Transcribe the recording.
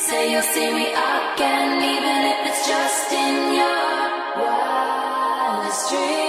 Say you'll see me again, even if it's just in your wildest dreams.